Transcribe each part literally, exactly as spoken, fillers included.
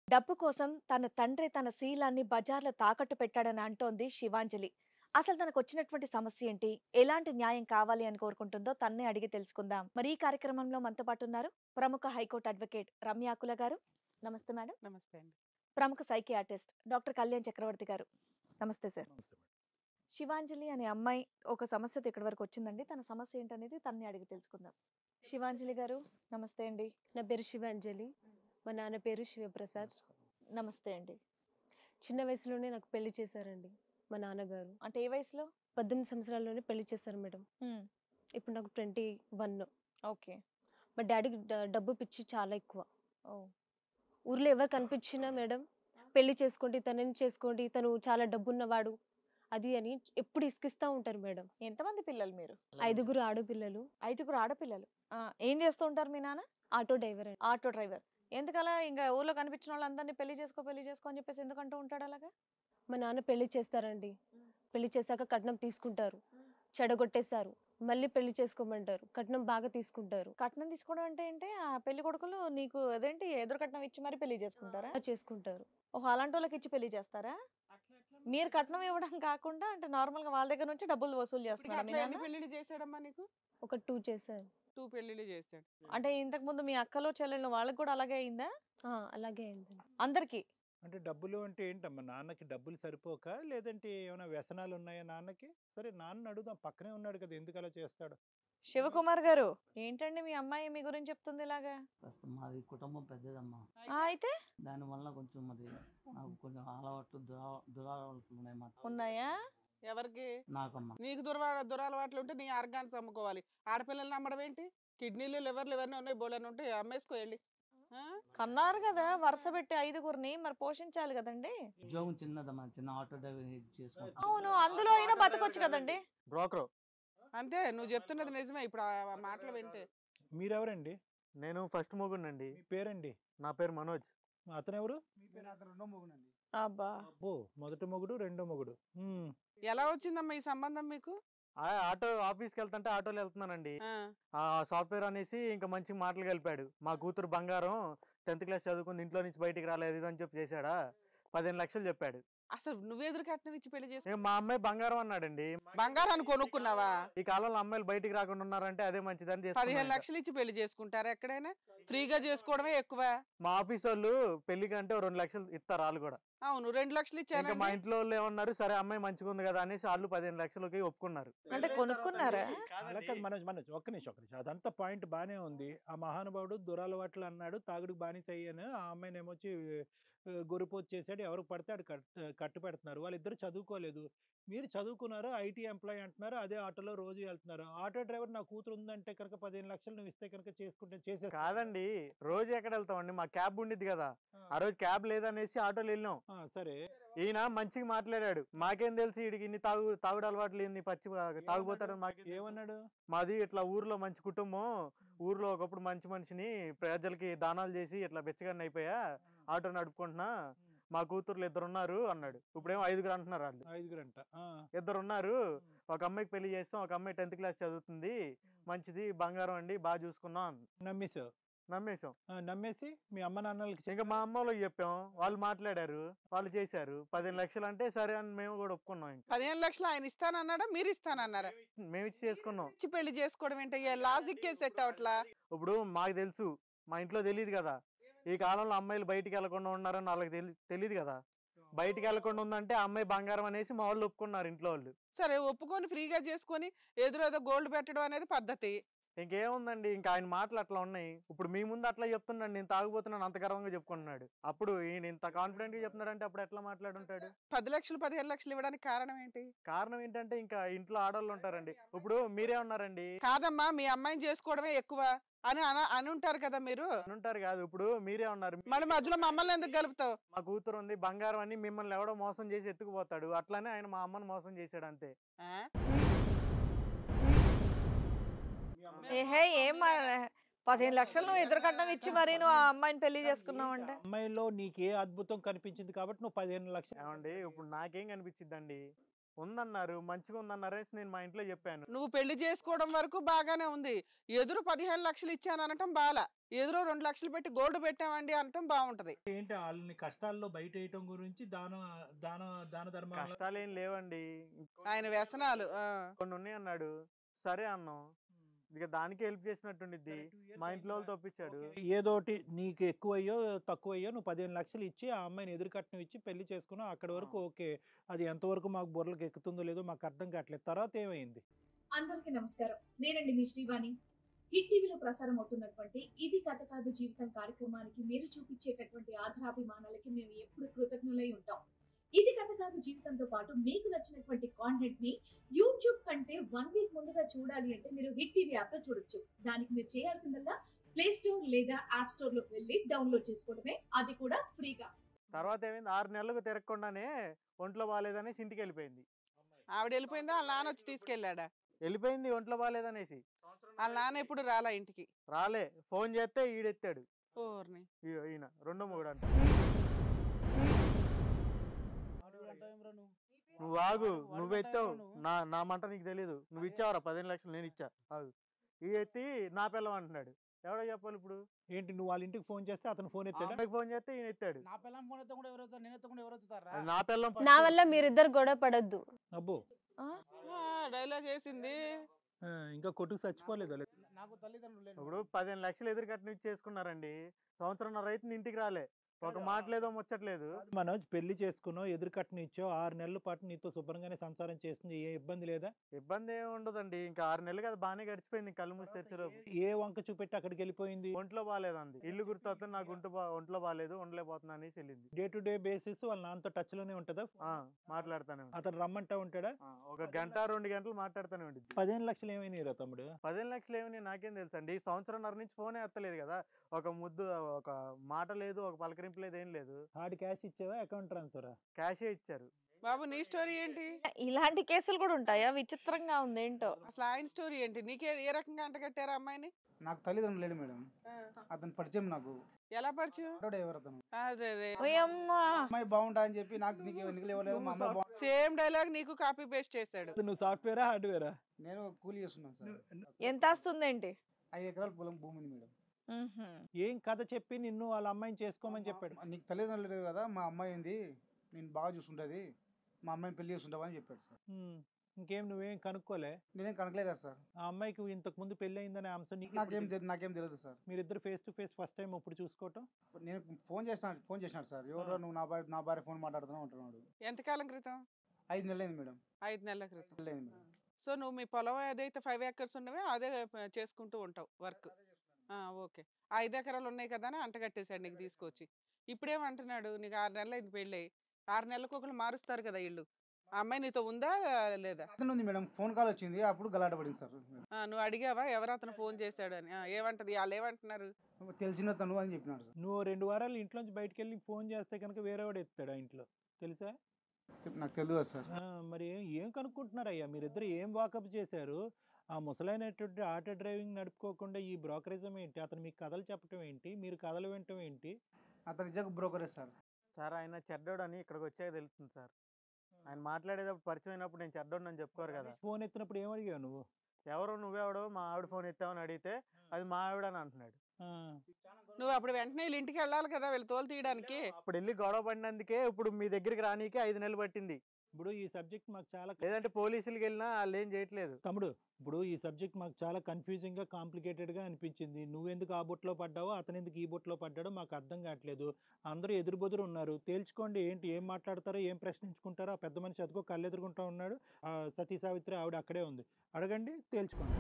డబ్బు కోసం తన తండ్రి తన శీలాన్ని బజార్‌లో తాకట్టు పెట్టాడని అంటోంది శివాంజలి. అసలు తనకొచ్చినటువంటి సమస్య ఏంటి? ఎలాంటి న్యాయం కావాలి అని కోరుకుంటుందో తన్నే అడిగి తెలుసుకుందాం. మరి ఈ కార్యక్రమంలో మనతో పాటున్నారు ప్రముఖ హైకోర్టు అడ్వకేట్ రమ్యాకుల గారు. నమస్తే మేడం. నమస్తే అండి. ప్రముఖ సైకియాట్రిస్ట్ డాక్టర్ కళ్యాణ్ చక్రవర్తి గారు. నమస్తే సార్. నమస్తే మేడం. శివాంజలి అనే అమ్మాయి ఒక సమస్యతో ఇక్కడి వరకు వచ్చిందండి. తన సమస్య ఏంటనేది తన్నే అడిగి తెలుసుకుందాం. శివాంజలి గారు నమస్తే అండి. నా పేరు శివాంజలి. మా నాన్న పేరు శివప్రసాద్. నమస్తే అండి. చిన్న వయసులోనే నాకు పెళ్లి చేశారండి మా నాన్నగారు. అంటే ఏ వయసులో? పద్దెనిమిది సంవత్సరాల్లోనే పెళ్లి చేశారు మేడం. హ్మ్. ఇప్పుడు నాకు ట్వంటీ వన్. ఓకే. మా డాడీకి డ- డబ్బు పిచ్చి చాలా ఎక్కువ. ఓహ్! ఊర్లో ఎవరు కనిపించినా మేడం పెళ్లి చేసుకోండి, తనని చేసుకోండి, తను చాలా డబ్బున్నవాడు అది అని ఎప్పుడు ఇసుకిస్తూ ఉంటారు మేడం. ఎంతమంది పిల్లలు మీరు? ఐదుగురు ఆడపిల్లలు. ఐదుగురు ఆడపిల్లలు. ఆ! ఏం చేస్తూ ఉంటారు మీ నాన్న? ఆటో డ్రైవర్ అండి. Auto driver. ఎందుకలా ఇంక ఊర్లో కనిపించిన వాళ్ళందరినీ పెళ్లి చేసుకో, పెళ్లి చేసుకో అని చెప్పేసి ఎందుకంటూ ఉంటాడు అలాగా? మా నాన్న పెళ్లి చేస్తారండి. పెళ్లి చేశాక కట్నం తీసుకుంటారు, చెడగొట్టేస్తారు, మళ్ళీ పెళ్లి చేసుకోమంటారు, కట్నం బాగా తీసుకుంటారు. కట్నం తీసుకోవడం అంటే ఏంటి? ఆ పెళ్లి కొడుకులు నీకు అదేంటి ఎదురు కట్నం ఇచ్చి మరి పెళ్లి చేసుకుంటారా? అలా చేసుకుంటారు. ఓహో! అలాంటి వాళ్ళకి ఇచ్చి పెళ్లి చేస్తారా? మీరు కట్నం ఇవ్వడం కాకుండా అంటే నార్మల్ గా వాళ్ళ దగ్గర నుంచి డబ్బులు వసూలు ఇప్పటికి చేస్తున్నారా మీ అట్లా ఎన్ని నాన్న? పెళ్లిళ్ళు చేశాడమ్మా నీకు? ఒక టూ చేశారు. టూ పెళ్లిళ్ళు చేశాడు. అంటే ఇంతకు ముందు మీ అక్కలు చెల్లెళ్ళు వాళ్ళకి కూడా అలాగే అయిందా? ఆ, అలాగే అయిందండి. అందరికి? అంటే డబ్బులు అంటే ఏంటమ్మా? నాన్నకి డబ్బులు సరిపోక లేదంటే ఏమైనా వ్యసనాలు ఉన్నాయా నాన్నకి? సరే నాన్నని అడుగుదాం, పక్కనే ఉన్నాడు కదా, ఎందుకు అలా చేస్తాడు? శివకుమార్ గారు ఏంటండి మీ అమ్మాయి మీ గురించి చెప్తుంది ఇలాగా? ప్రస్తుతం మాది కుటుంబం పెద్దదమ్మా. ఆ, అయితే దానివల్ల కొంచెం మరి నాకు కొంచెం అలవాట్లు దురా దురలవాట్లు ఉన్నాయి మా ఉన్నాయా? ఎవరికి? నాకమ్మా. నీకు దుర్వా దురలవాట్లు ఉంటే నీ ఆర్గాన్స్ అమ్ముకోవాలి. ఆడపిల్లల్ని అమ్మడం ఏంటి? కిడ్నీలు లివర్లు ఇవన్నీ ఉన్నాయి, బోలని ఉంటాయి, అమ్మేసుకో వెళ్ళి. ఆ? కన్నారు కదా వరుస పెట్టి ఐదుగురిని, మరి పోషించాలి కదండి. ఉద్యోగం చిన్నదమ్మా, చిన్న ఆటో డ్రైవర్ చేసుకుంటా. అవును, అందులో అయినా బతకొచ్చు కదండి. బ్రోకరు. అంతే, నువ్వు చెప్తున్నది నిజమే. ఇప్పుడు ఆ మాటలు వింటే మీరెవరండి? నేను ఫస్ట్ మొగుడినండి. మీ పేరండి? నా పేరు మనోజ్. అతను ఎవరు? అబ్బా. ఓ, మొదటి మొగుడు, రెండో మొగుడు. హ్మ్. ఎలా వచ్చిందమ్మా ఈ సంబంధం మీకు? ఆ ఆటో ఆఫీస్కి వెళ్తుంటే ఆటోలో వెళ్తున్నానండి. ఆ, ఆ సాఫ్ట్వేర్ అనేసి ఇంకా మంచి మాటలు కలిపాడు. మా కూతురు బంగారం టెన్త్ క్లాస్ చదువుకుంది, ఇంట్లో నుంచి బయటికి రాలేదు ఇది అని చెప్పి చేశాడా. పదిహేను లక్షలు చెప్పాడు. అసలు నువ్వెదురు కట్నం ఇచ్చి పెళ్లి చేసుకో? ఏ, మా అమ్మాయి బంగారం అన్నాడండి. బంగారాన్ని కొనుక్కున్నావా? ఈ కాలంలో అమ్మాయిలు బయటికి రాకుండా ఉన్నారంటే అదే మంచిదని పదిహేను చేసుకున్నాను. లక్షలు ఇచ్చి పెళ్లి చేసుకుంటారా ఎక్కడైనా? ఫ్రీగా చేసుకోవడమే ఎక్కువ. మా ఆఫీస్ వాళ్ళు పెళ్లికి అంటే ఓ రెండు లక్షలు ఇస్తారు వాళ్ళు కూడా. అవును, రెండు లక్షలు ఇంకా మా ఇచ్చాను. ఇంట్లో వాళ్ళు ఏమన్నారు, సరే అమ్మాయి మంచిగా ఉంది కదా అనేసి వాళ్ళు పదిహేను లక్షలకి ఒప్పుకున్నారు. అంటే కొనుక్కున్నారా? అలా కాదు మనోజ్, మనోజ్ ఒక్క నిమిషం, ఒక్క నిమిషం. అదంతా పాయింట్ బానే ఉంది. ఆ మహానుభావుడు దురలవాట్లు అన్నాడు, తాగుడుకు బానిస అయ్యాను, ఆ అమ్మాయిని ఏమొచ్చి గొరిపోతు చేశాడు, ఎవరికి పడితే ఆడు కట్ కట్టు పెడుతున్నారు. వాళ్ళిద్దరు చదువుకోలేదు, మీరు చదువుకున్నారు, ఐటీ ఎంప్లాయ్ అంటున్నారు, అదే ఆటోలో రోజు వెళ్తున్నారు. ఆటో డ్రైవర్ నా కూతురు ఉందంటే కనుక పదిహేను లక్షలు నువ్వు ఇస్తే కనుక చేసుకుంటే చేసే కాదండి, రోజు ఎక్కడ వెళ్తామండి, మా క్యాబ్ ఉండిద్ది కదా, ఆ రోజు క్యాబ్ లేదనేసి ఆటోలో వెళ్ళినాం. సరే. ఈయన మంచిగా మాట్లాడాడు, మాకేం తెలుసు వీడికి ఇన్ని తాగు తాగుడు అలవాట్లు ఇన్ని పచ్చి తాగుపోతాడు మాకే. ఏమన్నాడు? మాది ఇట్లా ఊర్లో మంచి కుటుంబం, ఊర్లో ఒకప్పుడు మంచి మనిషిని, ప్రజలకి దానాలు చేసి ఇట్లా బెచ్చగాన్ని అయిపోయా, ఆటో నడుపుకుంటున్నా, మా కూతుర్లు ఇద్దరు ఉన్నారు అన్నాడు. ఇప్పుడేమో ఐదుగురు అంటున్నారు వాళ్ళు. ఐదుగురంట. ఆ. ఇద్దరు ఉన్నారు, ఒక అమ్మాయికి పెళ్లి చేస్తాం, ఒక అమ్మాయి టెన్త్ క్లాస్ చదువుతుంది, మంచిది బంగారం అండి, బాగా చూసుకున్నాం. నమ్మేశావు? నమ్మేశాం. ఆ, నమ్మేసి మీ అమ్మ నాన్నలకి చెప్పి- ఇంకా మా అమ్మ వాళ్ళకి చెప్పాం, వాళ్ళు మాట్లాడారు, వాళ్ళు చేశారు. పదిహేను లక్షలు అంటే సరే అని మేము కూడా ఒప్పుకున్నాం. ఇంకా పదిహేను లక్షలు ఆయన ఇస్తానన్నాడా, మీరు ఇస్తానన్నారా? మేము ఇచ్చి చేసుకున్నాం. ఇచ్చి పెళ్లి చేసుకోవడం ఏంటి? లాజిక్ సెట్ అవట్లా. ఇప్పుడు మాకు తెలుసు, మా ఇంట్లో తెలియదు కదా, ఈ కాలంలో అమ్మాయిలు బయటికి వెళ్లకుండా ఉన్నారని వాళ్ళకి తెలి తెలియదు కదా. బయటికి వెళ్లకుండా ఉందంటే ఆ అమ్మాయి బంగారం అనేసి మా వాళ్ళు ఒప్పుకున్నారు ఇంట్లో వాళ్ళు. సరే, ఒప్పుకొని ఫ్రీగా చేసుకొని ఎదురేదో గోల్డ్ పెట్టడం అనేది పద్ధతి. ఇంకేముందండి, ఇంకా ఆయన మాటలు అట్లా ఉన్నాయి. ఇప్పుడు మీ ముందు అట్లా చెప్తున్నాడు, నేను తాగుపోతున్నాను అంత గర్వంగా చెప్పుకుంటున్నాడు. అప్పుడు ఈయన ఇంత కాన్ఫిడెంట్ గా చెప్తున్నాడు అంటే అప్పుడు ఎట్లా మాట్లాడుంటాడు? పది లక్షలు పదిహేను లక్షలు ఇవ్వడానికి కారణం ఏంటి? కారణం ఏంటంటే ఇంకా ఇంట్లో ఆడవాళ్ళు ఉంటారండి. ఇప్పుడు మీరే ఉన్నారండి, కాదమ్మా, మీ అమ్మాయిని చేసుకోవడమే ఎక్కువ అని అన- అని ఉంటారు కదా మీరు. అని ఉంటారు కాదు, ఇప్పుడు మీరే ఉన్నారు. మళ్ళీ మధ్యలో మమ్మల్ని ఎందుకు కలుపుతావు? మా కూతురు ఉంది బంగారం అని మిమ్మల్ని ఎవడో మోసం చేసి ఎత్తుకుపోతాడు, అట్లానే ఆయన మా అమ్మని మోసం చేశాడు అంతే. ఆ? ఏహే ఏం మా- పదిహేను లక్షలు నువ్వు ఎదురు కట్నం ఇచ్చి మరి నువ్వు ఆ అమ్మాయిని పెళ్లి చేసుకున్నావు అంటే అమ్మాయిలో నీకే అద్భుతం కనిపించింది కాబట్టి నువ్వు పదిహేను లక్షలు. ఏమండి, ఇప్పుడు నాకేం కనిపించిద్దండి, ఉందన్నారు, మంచిగా ఉందన్నారేసి నేను మా ఇంట్లో చెప్పాను. నువ్వు పెళ్లి చేసుకోవడం వరకు బాగానే ఉంది. ఎదురు పదిహేను లక్షలు ఇచ్చాను అనటం బాల, ఎదురు రెండు లక్షలు పెట్టి గోల్డ్ పెట్టామండి అనటం బాగుంటది. ఏంటి వాళ్ళని కష్టాల్లో బయట వేయటం గురించి దాన దాన దాన ధర్మాలు కష్టాలు ఏం లేవండి, ఆయన వ్యసనాలు. ఆ. కొన్ని ఉన్నాయి అన్నాడు. సరే అన్నాం, ఇక దానికి హెల్ప్ చేసినట్టుండిద్ది. మా ఇంట్లో వాళ్ళు తప్పించాడు. ఏదోటి నీకు ఎక్కువయ్యో తక్కువయ్యో నువ్వు పదిహేను లక్షలు ఇచ్చి ఆ అమ్మాయిని ఎదురుకట్నం ఇచ్చి పెళ్లి చేసుకున్నావు. అక్కడి వరకు ఓకే, అది ఎంతవరకు మాకు బుర్రలకు ఎక్కుతుందో లేదో మాకు అర్థం కావట్లేదు. తర్వాత ఏమైంది? అందరికీ నమస్కారం, నేనండి మీ శ్రీవాణి. హిట్ టీవీలో ప్రసారం అవుతున్నటువంటి ఇది కథ కాదు జీవితం కార్యక్రమానికి మీరు చూపించేటటువంటి ఆధారాభిమానాలకి మేము ఎప్పుడు కృతజ్ఞులై ఉంటాం. ఇది కథ కాదు జీవితంతో పాటు మీకు నచ్చినటువంటి కాంటెంట్ ని యూట్యూబ్ కంటే వన్ వీక్ ముందుగా చూడాలి అంటే మీరు హిట్ టీవీ యాప్ లో చూడొచ్చు. దానికి మీరు చేయాల్సిందల్లా ప్లే స్టోర్ లేదా యాప్ స్టోర్ లోకి వెళ్ళి డౌన్లోడ్ చేసుకోవడమే, అది కూడా ఫ్రీగా. తర్వాత ఏమైంది, ఆరు నెలలకు తిరగకుండానే ఒంట్లో బాగాలేదనేసి ఇంటికి వెళ్ళిపోయింది. ఆవిడ వెళ్ళిపోయిందా, వాళ్ళ నాన్న వచ్చి తీసుకెళ్ళాడా? వెళ్ళిపోయింది ఒంట్లో బాగాలేదనేసి. వాళ్ళ నాన్న ఎప్పుడు రాలా ఇంటికి? రాలే, ఫోన్ చేస్తే ఈడెత్తాడు. ఓర్ని. ఈ- ఈయన రెండో మూడు అంట. నువ్వు ఆగు, నువ్వు ఎత్తావు, నా నా మంట నీకు తెలీదు. నువ్వు ఇచ్చావరా పదిహేను లక్షలు? నేను ఇచ్చా. ఆగు. ఈ ఎత్తి నా పిల్లం అంటున్నాడు. ఎవడో చెప్పాలి ఇప్పుడు? ఏంటి నువ్వు వాళ్ళ ఇంటికి ఫోన్ చేస్తే అతను ఫోన్ ఎత్తాడా? అమ్మాయికి ఫోన్ చేస్తే ఈయన ఎత్తాడు. నా పిల్లం ఫోన్ ఎత్తా కూడా ఎవరు ఎత్తారు? నేను ఎత్తా కూడా ఎవరు ఎత్తుతారా? అది నా పిల్లం. నా వల్ల మీరిద్దరు గొడవ పడద్దు. అబ్బో, డైలాగ్ వేసింది. ఆ, ఇంకా కొట్టుకు చచ్చిపోలేదు. నాకు తల్లిదండ్రులు లేరు. ఇప్పుడు పదిహేను లక్షలు ఎదురు కట్టిన చేసుకున్నారండి. సంవత్సరంన్నర రైతు ఇంటికి రాలే, ఒక మాట లేదో ముచ్చట్లేదు. మనోజ్ పెళ్లి చేసుకున్నావు, ఎదురు కట్నం ఇచ్చావు, ఆరు నెలల పాటు నీతో శుభ్రంగానే సంసారం చేస్తుంది, ఏ ఇబ్బంది లేదా? ఇబ్బంది ఏమి ఉండదండి. ఇంకా ఆరు నెలలు కదా బాగానే గడిచిపోయింది. కళ్ళు మూసి తెరిచేలోపు ఏ వంక చూపెట్టి అక్కడికి వెళ్ళిపోయింది? ఒంట్లో బాగాలేదండి. ఇల్లు గుర్తొస్తుంది, నాకు ఒంట్లో బా ఒంట్లో బాగాలేదు, ఉండలేకపోతున్నా అనేసి వెళ్ళింది. డే టు డే బేసిస్ వాళ్ళ నాన్నతో టచ్ లోనే ఉంటుందా? ఆ, మాట్లాడుతానే ఉంది. అతను రమ్మంటా ఉంటాడా? ఆ, ఒక గంట రెండు గంటలు మాట్లాడుతూనే ఉంటుంది. పదిహేను లక్షలు ఏమైనా తమ్ముడు? పదిహేను లక్షలు ఏమని నాకేం తెలుసు అండి. సంవత్సరంన్నర నుంచి ఫోనే ఎత్తలేదు కదా. ఒక ముద్దు, ఒక మాట లేదు, ఒక పలకరింపు లేదు, ఏం లేదు. హార్డ్ క్యాష్ ఇచ్చావా, అకౌంట్ ట్రాన్స్ఫరా? క్యాషే ఇచ్చారు. బాబు నీ స్టోరీ ఏంటి? ఇలాంటి కేసులు కూడా ఉంటాయా? విచిత్రంగా ఉంది ఏంటో. అసలు ఆయన స్టోరీ ఏంటి? నీకే ఏ రకంగా అంట కట్టారా అమ్మాయిని? నాకు తల్లిదండ్రులు లేడు మేడం. ఆ. అతను పరిచయం నాకు. ఎలా పరిచయం? ఆటోడే ఎవరు అతను? అరే రే. ఓయమ్మా. అమ్మాయి బాగుంటా అని చెప్పి నాకు నీకు ఎన్నికలు ఇవ్వలేదు. మా అమ్మాయి బాగుంది. సేమ్ డైలాగ్ నీకు కాపీ పేస్ట్ చేశాడు. నువ్వు సాఫ్ట్వేరా హార్డ్వేరా? నేను కూలి చేస్తున్నాను సార్. ఎంత వస్తుందేంటి? ఐదు ఎకరాల పొలం భూమి ఉంది మేడం. మ్మ్హ్మ్. ఏం కథ చెప్పి నిన్ను వాళ్ళ అమ్మాయిని చేసుకోమని చెప్పాడు? నీకు తల్లిదండ్రులు లేరు కదా, మా అమ్మాయి ఉంది, నేను బాగా చూసుకుంటుంది, మా అమ్మాయిని పెళ్లి చేసుకుంటావా అని చెప్పాడు సార్. ఉమ్, ఇంకేం నువ్వేం కనుక్కోలే? నేనేం కనకలే కదా సార్. ఆ అమ్మాయికి ఇంతకు ముందు పెళ్లి అయిందనే అంశం నీకు నాకేం ఎప్పుడు తెలి- నాకేం తెలియదు సార్. మీరిద్దరు face to face first time ఇప్పుడు చూసుకోవటం? నేను ఫోన్ చేస్తాను ఫోన్ చేసినాడు సార్. ఎవరో నువ్వు నా భార్య నా భార్య ఫోన్ మాట్లాడుతున్నావు అంటున్నాడు. ఎంతకాలం క్రితం? ఐదు నెలలు అయింది మేడం. ఐదు నెలల క్రితం. నెలలు అయింది మేడం. సో నువ్వు మీ పొలం ఏదైతే ఫైవ్ ఏకర్స్ ఉన్నవే అదే ప- చేసుకుంటూ ఉంటావు వర్క్. ఓకే. ఆ ఐదు ఎకరాలు ఉన్నాయి కదా అని అంటగట్టేశాడు నీకు తీసుకొచ్చి. ఇప్పుడేమంటున్నాడు? నీకు ఆరు నెలలు అయింది పెళ్ళి. ఆరు నెలలకు ఒకరు మారుస్తారు కదా ఇల్లు. ఆ అమ్మాయి నీతో ఉందా లేదా? అతను ఉంది మేడం. ఫోన్ కాల్ వచ్చింది, అప్పుడు గలాట పడింది సార్. ఆ, నువ్వు అడిగావా ఎవరు అతను ఫోన్ చేశాడు అని? ఆ, ఏమంటది? వాళ్ళు ఏమంటున్నారు? తెలిసిన తను అని చెప్పినాడు సార్. నువ్వు రెండు వారాలు ఇంట్లోంచి బయటకు వెళ్ళి ఫోన్ చేస్తే కనుక వేరేవాడు ఎత్తాడు ఆ ఇంట్లో, తెలుసా? నాకు తెలియదు కదా సార్. ఆ, మరి ఏం ఏం కనుక్కుంటున్నారయ్యా మీరిద్దరు? ఏం వాకప్ చేశారు? ఆ ముసలైనటువంటి ఆటో డ్రైవింగ్ నడుపుకోకుండా ఈ బ్రోకరిజం ఏంటి? అతను మీకు కథలు చెప్పటం ఏంటి? మీరు కథలు వినటం ఏంటి? అతను నిజంగా బ్రోకరే సార్. సార్ ఆయన చెడ్డోడు అని ఇక్కడికి వచ్చాక తెలుస్తుంది సార్. ఆయన మాట్లాడేటప్పుడు పరిచయం అయినప్పుడు నేను చెడ్డోడు అని చెప్పుకోరు కదా. ఫోన్ ఎత్తినప్పుడు ఏమడిగావు నువ్వు? ఎవరు నువ్వెవడో? మా ఆవిడ ఫోన్ ఎత్తామని అడిగితే అది మా ఆవిడ అని అంటున్నాడు. ఆ, నువ్వు అప్పుడు వెంటనే వీళ్ళ ఇంటికి వెళ్ళాలి కదా వీళ్ళు తోలు తీయడానికి. అప్పుడు వెళ్ళి గొడవ పడినందుకే ఇప్పుడు మీ దగ్గరికి రానీకే ఐదు నెలలు పట్టింది. ఇప్పుడు ఈ సబ్జెక్ట్ మాకు చాలా లేదంటే పోలీసులకి వెళ్ళినా వాళ్ళు ఏం చేయట్లేదు. తమ్ముడు, ఇప్పుడు ఈ సబ్జెక్ట్ మాకు చాలా కన్ఫ్యూజింగ్ గా కాంప్లికేటెడ్ గా అనిపించింది. నువ్వెందుకు ఆ బొట్లో పడ్డావో, అతను ఎందుకు ఈ బొట్లో పడ్డాడో మాకు అర్థం కావట్లేదు. అందరూ ఎదురు బెదురు ఉన్నారు. తేల్చుకోండి, ఏంటి ఏం మాట్లాడతారో, ఏం ప్రశ్నించుకుంటారో. ఆ పెద్ద మనిషి అదిగో కళ్ళు ఎదుర్కొంటా ఉన్నాడు. ఆ సతీ సావిత్రి ఆవిడ అక్కడే ఉంది. అడగండి, తేల్చుకోండి.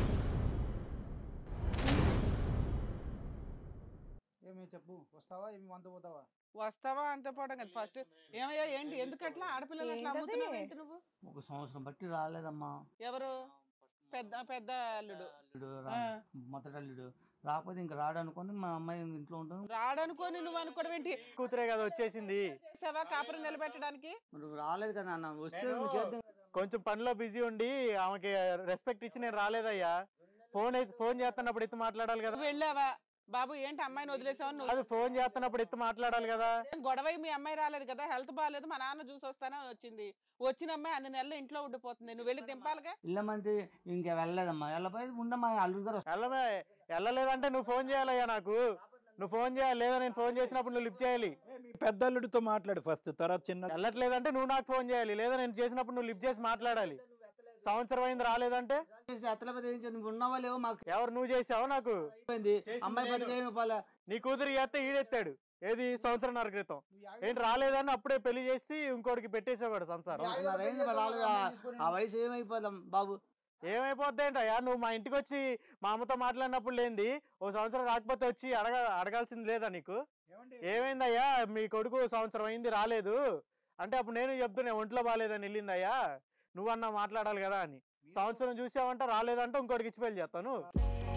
ఏమి చెప్పు, వస్తావా ఏమి వంత పోతావా? వస్తావా అంతే పోవడం కదా ఫస్ట్. ఏమయ్యా ఏంటి ఎందుకట్లా ఆడపిల్లలు అట్లా ఏంటది? అమ్ముతున్నావు ఏంటి నువ్వు? ఒక సంవత్సరం బట్టి రాలేదమ్మా. ఎవరు? పెద్ద పెద్ద అల్లుడు. అల్లుడు ఆ. రా- మొదటి అల్లుడు రాకపోతే ఇంకా రాడనుకొని మా అమ్మాయి ఇంట్లో ఉంటాను. రాడనుకోని నువ్వు అనుకోవడం ఏంటి? కూతురే కదా వచ్చేసింది. చేసావా కాపురం నిలబెట్టడానికి? మరి రాలేదు కదా అన్న, వస్తే నువ్వు చేద్దాం. కొంచెం పనిలో బిజీ ఉండి ఆమెకి రెస్పెక్ట్ ఇచ్చి నేను రాలేదయ్యా. ఫోన్ అయితే ఫోన్ చేస్తున్నప్పుడు ఎత్తి మాట్లాడాలి కదా. నువ్వు వెళ్ళావా? బాబు ఏంటి అమ్మాయిని వదిలేసావని అది నువ్వు ఫోన్ చేస్తున్నప్పుడు ఎత్తి మాట్లాడాలి కదా. గొడవ మీ అమ్మాయి రాలేదు కదా, హెల్త్ బాగాలేదు, మా నాన్న చూసి వస్తానని వచ్చింది. వచ్చిన అమ్మాయి అన్ని నెలలు ఇంట్లో ఉండిపోతుంది, నువ్వు వెళ్ళి దింపాలిగా. వెళ్ళమంటే ఇంకా వెళ్ళలేదమ్మా, వెళ్ళపోయి ఉండమ్మా అల్లుడు గారు వెళ్ళమే వెళ్ళలేదంటే నువ్వు ఫోన్ చేయాలయ్యా నాకు. నువ్వు ఫోన్ చేయాలి, లేదా నేను ఫోన్ చేసినప్పుడు నువ్వు లిఫ్ట్ చేయాలి. మీ పెద్దల్లుడితో మాట్లాడు ఫస్ట్, తర్వాత చిన్న వెళ్ళట్లేదంటే నువ్వు నాకు ఫోన్ చేయాలి, లేదా నేను చేసినప్పుడు నువ్వు లిఫ్ట్ చేసి మాట్లాడాలి. సంవత్సరం అయింది రాలేదంటే ఎత్తలేకపోతే ఏం చేయాలి? నువ్వు ఉన్నావా లేవో మాకు ఎవరు నువ్వు చేసావు నాకు. అయిపోయింది. అమ్మాయి బతికేమి పోలే. నీ కూతురు చేస్తే ఈడెత్తాడు ఏది సంవత్సరంన్నర క్రితం. ఏంటి రాలేదని అప్పుడే పెళ్లి చేసి ఇంకోటికి పెట్టేసేవాడు సంసారం. సంవత్సరం అయింది మరి రాలేదు. ఆ- ఆ వయసు ఏమైపోదాం బాబు. ఏమైపోద్ది ఏంటయ్యా, నువ్వు మా ఇంటికి వచ్చి మా అమ్మతో మాట్లాడినప్పుడు లేనిది ఓ సంవత్సరం రాకపోతే వచ్చి అడగ అడగాల్సింది లేదా నీకు? ఏమైందయ్యా మీ కొడుకు సంవత్సరం అయింది రాలేదు అంటే అప్పుడు నేను చెప్తున్నా ఒంట్లో బాగాలేదని వెళ్ళిందయ్యా, నువ్వన్నా మాట్లాడాలి కదా అని. సంవత్సరం చూసావంటే రాలేదంటే ఇంకోటికి ఇచ్చి పెళ్లి చేస్తాను.